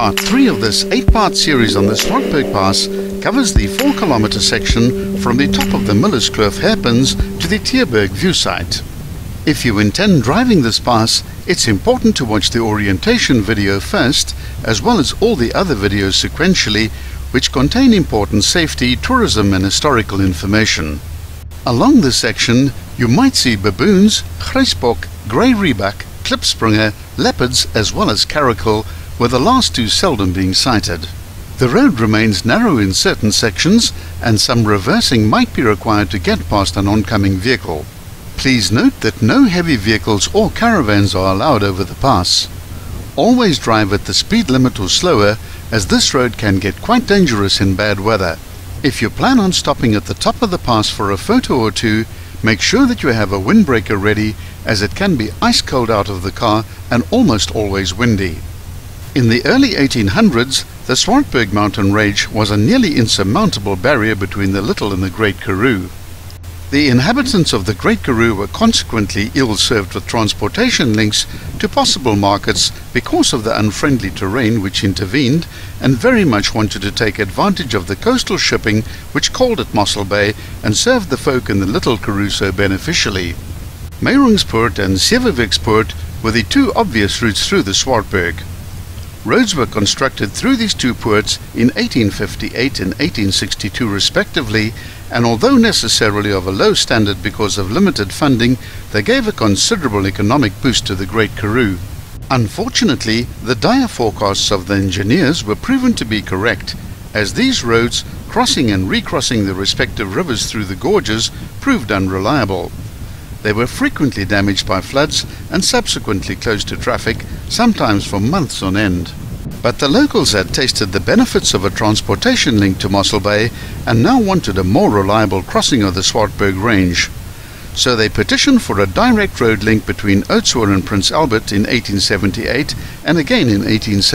Part 3 of this 8-part series on the Swartberg Pass covers the 4-kilometer section from the top of the Millerskloof hairpins to the Tierberg view site. If you intend driving this pass, it's important to watch the orientation video first, as well as all the other videos sequentially, which contain important safety, tourism and historical information. Along this section, you might see baboons, grijsbok, grey rebuck, klipspringer, leopards as well as caracal, with the last two seldom being sighted. The road remains narrow in certain sections and some reversing might be required to get past an oncoming vehicle. Please note that no heavy vehicles or caravans are allowed over the pass. Always drive at the speed limit or slower, as this road can get quite dangerous in bad weather. If you plan on stopping at the top of the pass for a photo or two, make sure that you have a windbreaker ready, as it can be ice cold out of the car and almost always windy. In the early 1800s, the Swartberg mountain range was a nearly insurmountable barrier between the Little and the Great Karoo. The inhabitants of the Great Karoo were consequently ill-served with transportation links to possible markets because of the unfriendly terrain which intervened, and very much wanted to take advantage of the coastal shipping which called at Mossel Bay and served the folk in the Little Karoo so beneficially. Meiringspoort and Sewevikspoort were the two obvious routes through the Swartberg. Roads were constructed through these two poorts in 1858 and 1862 respectively, and although necessarily of a low standard because of limited funding, they gave a considerable economic boost to the Great Karoo. Unfortunately, the dire forecasts of the engineers were proven to be correct, as these roads, crossing and recrossing the respective rivers through the gorges, proved unreliable. They were frequently damaged by floods and subsequently closed to traffic, sometimes for months on end. But the locals had tasted the benefits of a transportation link to Mossel Bay and now wanted a more reliable crossing of the Swartberg range. So they petitioned for a direct road link between Oudtshoorn and Prince Albert in 1878 and again in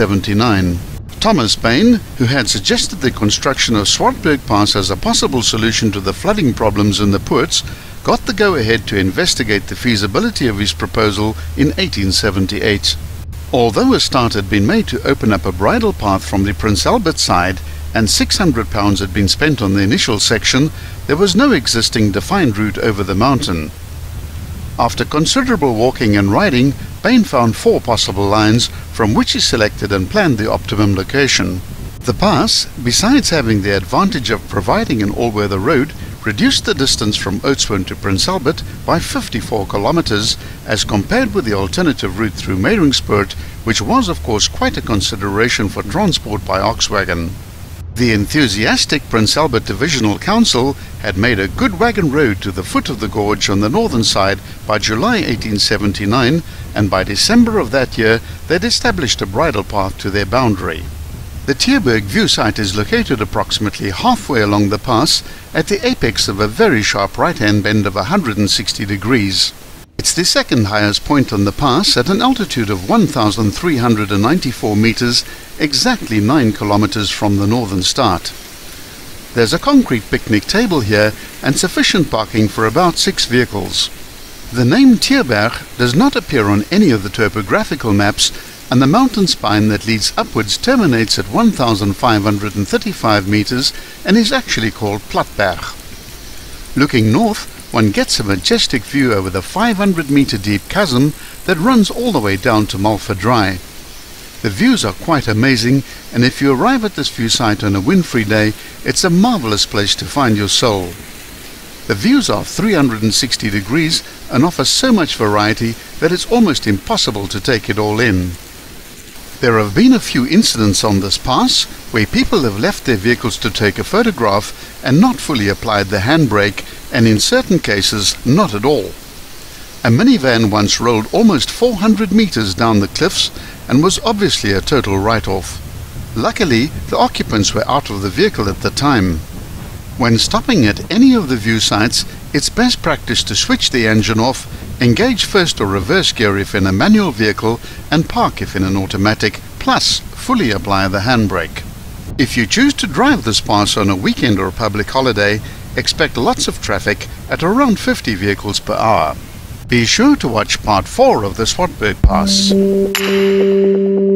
1879. Thomas Paine, who had suggested the construction of Swartberg Pass as a possible solution to the flooding problems in the poorts, got the go-ahead to investigate the feasibility of his proposal in 1878. Although a start had been made to open up a bridle path from the Prince Albert side, and £600 had been spent on the initial section, there was no existing defined route over the mountain. After considerable walking and riding, Paine found 4 possible lines, from which he selected and planned the optimum location. The pass, besides having the advantage of providing an all-weather road, reduced the distance from Oudtshoorn to Prince Albert by 54 kilometers as compared with the alternative route through Meiringspoort, which was of course quite a consideration for transport by ox wagon. The enthusiastic Prince Albert Divisional Council had made a good wagon road to the foot of the gorge on the northern side by July 1879, and by December of that year they'd established a bridle path to their boundary. The Tierberg view site is located approximately halfway along the pass at the apex of a very sharp right-hand bend of 160 degrees. It's the second highest point on the pass at an altitude of 1,394 meters, exactly 9 kilometers from the northern start. There's a concrete picnic table here and sufficient parking for about 6 vehicles. The name Tierberg does not appear on any of the topographical maps, and the mountain spine that leads upwards terminates at 1,535 meters and is actually called Platberg. Looking north, one gets a majestic view over the 500-meter deep chasm that runs all the way down to Malva Dry. The views are quite amazing, and if you arrive at this view site on a wind-free day, it's a marvelous place to find your soul. The views are 360 degrees and offer so much variety that it's almost impossible to take it all in. There have been a few incidents on this pass where people have left their vehicles to take a photograph and not fully applied the handbrake, and in certain cases not at all. A minivan once rolled almost 400 meters down the cliffs and was obviously a total write-off. Luckily, the occupants were out of the vehicle at the time. When stopping at any of the view sites, it's best practice to switch the engine off, engage first or reverse gear if in a manual vehicle, and park if in an automatic, plus fully apply the handbrake. If you choose to drive this pass on a weekend or public holiday, expect lots of traffic at around 50 vehicles per hour. Be sure to watch part 4 of the Swartberg Pass.